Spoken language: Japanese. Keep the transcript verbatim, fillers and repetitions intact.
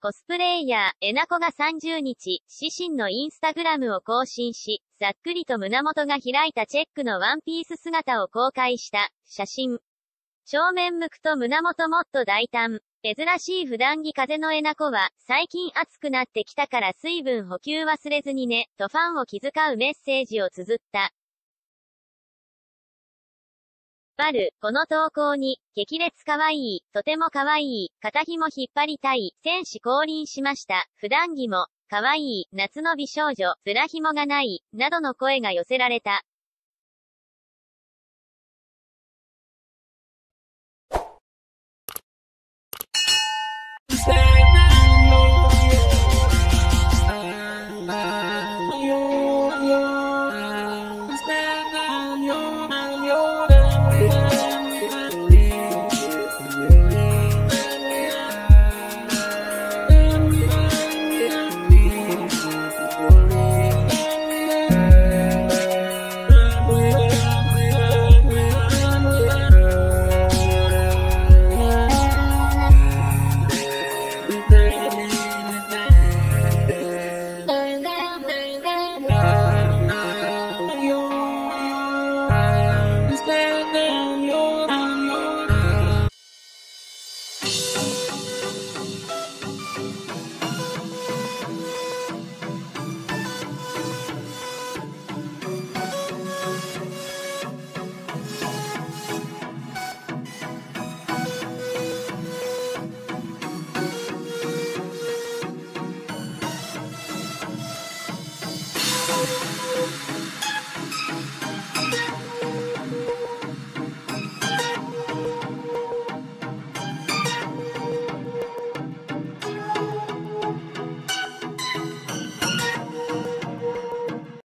コスプレイヤー、えなこがさんじゅうにち、自身のインスタグラムを更新し、ざっくりと胸元が開いたチェックのワンピース姿を公開した、写真。正面向くと胸元もっと大胆。珍しい普段着風のえなこは、最近暑くなってきたから水分補給忘れずにね、とファンを気遣うメッセージを綴った。バル、この投稿に、激烈可愛い、とても可愛い、肩紐引っ張りたい、戦士降臨しました、普段着も、可愛い、夏の美少女、ブラ紐がない、などの声が寄せられた。